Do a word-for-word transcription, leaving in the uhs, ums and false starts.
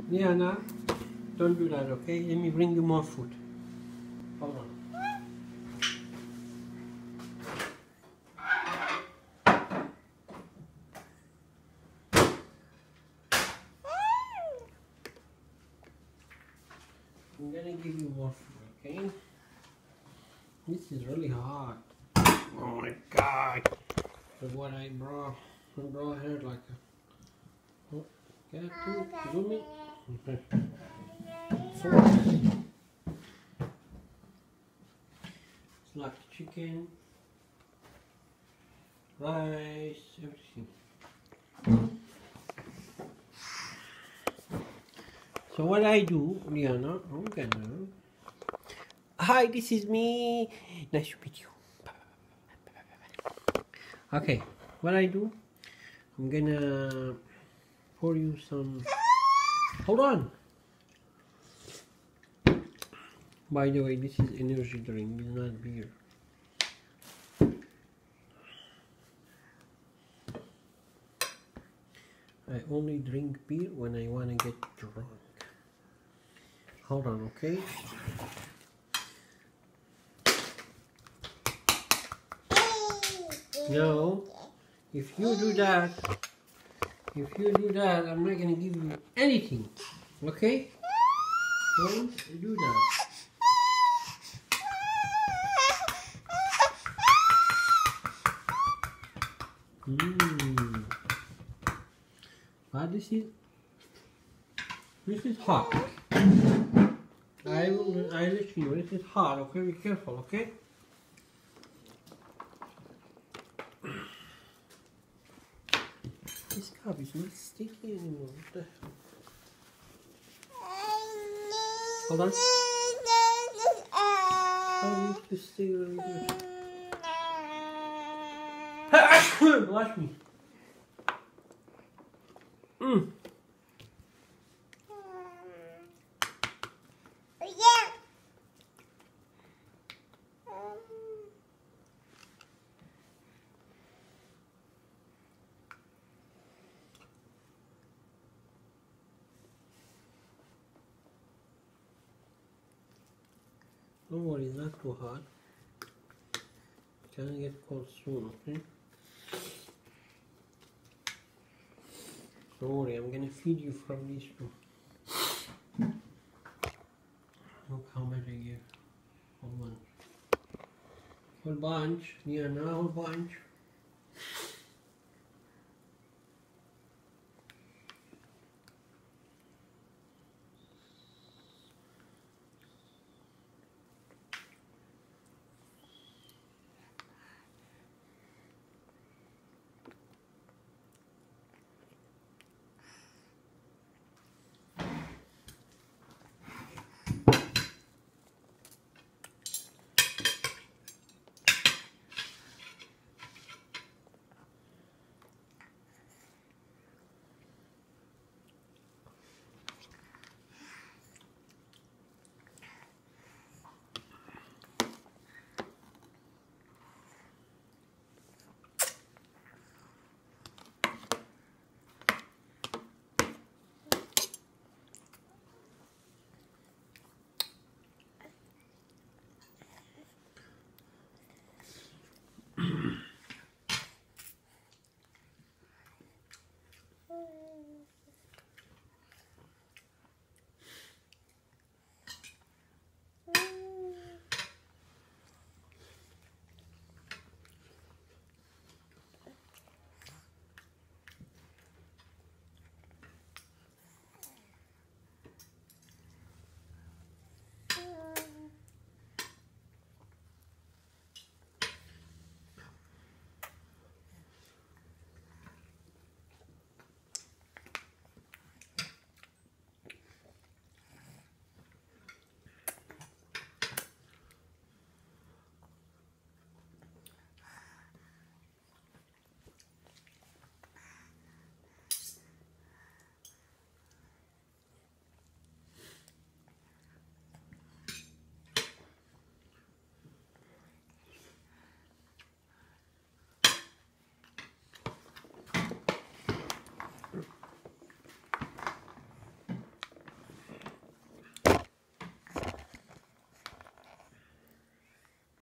Liana, don't do that, okay? Let me bring you more food. Hold on. I'm gonna give you more food, okay? This is really hard. Oh my god! But what I brought, I brought her like a. Oh, get it too? Zoom it. Okay. Four. It's like chicken, rice, everything. So what I do, Liana, I'm gonna. Hi, this is me. Nice to meet you. Okay, what I do, I'm gonna pour you some. Hold on. By the way, this is energy drink, it's not beer. I only drink beer when I wanna get drunk. Hold on, okay? No, if you do that, if you do that, I'm not gonna give you anything, okay? Don't do that. Mm. But this is this is hot. I will I let you know this is hot, okay? Be careful, okay? This cup is not sticky anymore. What the hell? Hold on. I need to stay really good. Watch me. Mm. Don't worry, it's not too hot. It's gonna get cold soon, okay? Don't worry, I'm gonna feed you from these two. Look how much I give. Whole bunch. Whole bunch. Yeah, now whole bunch.